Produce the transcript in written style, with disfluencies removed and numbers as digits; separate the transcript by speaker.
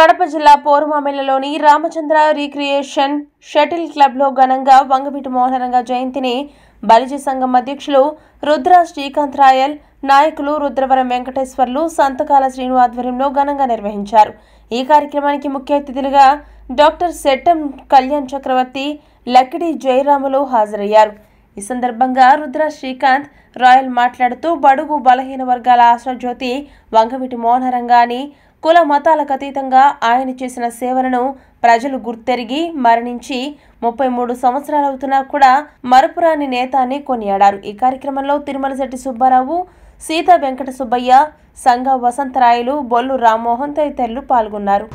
Speaker 1: కడప జిల్లా పోరుమామిళ్లలోని Ramachandra recreation shuttle క్లబ్లో ఘనంగా వంగవీటి మోహనరంగ జయంతిని బలిజీ సంఘం అధ్యక్షులు రుద్ర శ్రీకాంత్ రాయల్, నాయకులు రుద్రవరం వెంకటేశ్వర్లు, సంతకాల శ్రీను ఆధ్వర్యంలో ఘనంగా నిర్వహించారు. ఈ కార్యక్రమానికి ముఖ్య అతిథులుగా డాక్టర్ సెట్టం కళ్యాణ్ చక్రవర్తి, లక్కిడి జయరాములు హాజరయ్యారు. ఈ సందర్భంగా రుద్ర శ్రీకాంత్ రాయల్ మాట్లాడుతూ బడుగు బలహీన వర్గాల ఆశాజ్యోతి వంగవీటి మోహనరంగ అని, కుల మతాలకు అతీతంగా ఆయన చేసిన సేవలను ప్రజలు గుర్తెరిగి మరణించి 33 సంవత్సరాలవుతున్నా కూడా మరపురాని నేత అని కొనియాడారు. ఈ కార్యక్రమంలో తిరుమలశెట్టి సుబ్బారావు, సీతా వెంకట సుబ్బయ్య, సంఘ వసంతరాయలు, బొల్లు రామ్మోహన్ తదితరులు పాల్గొన్నారు.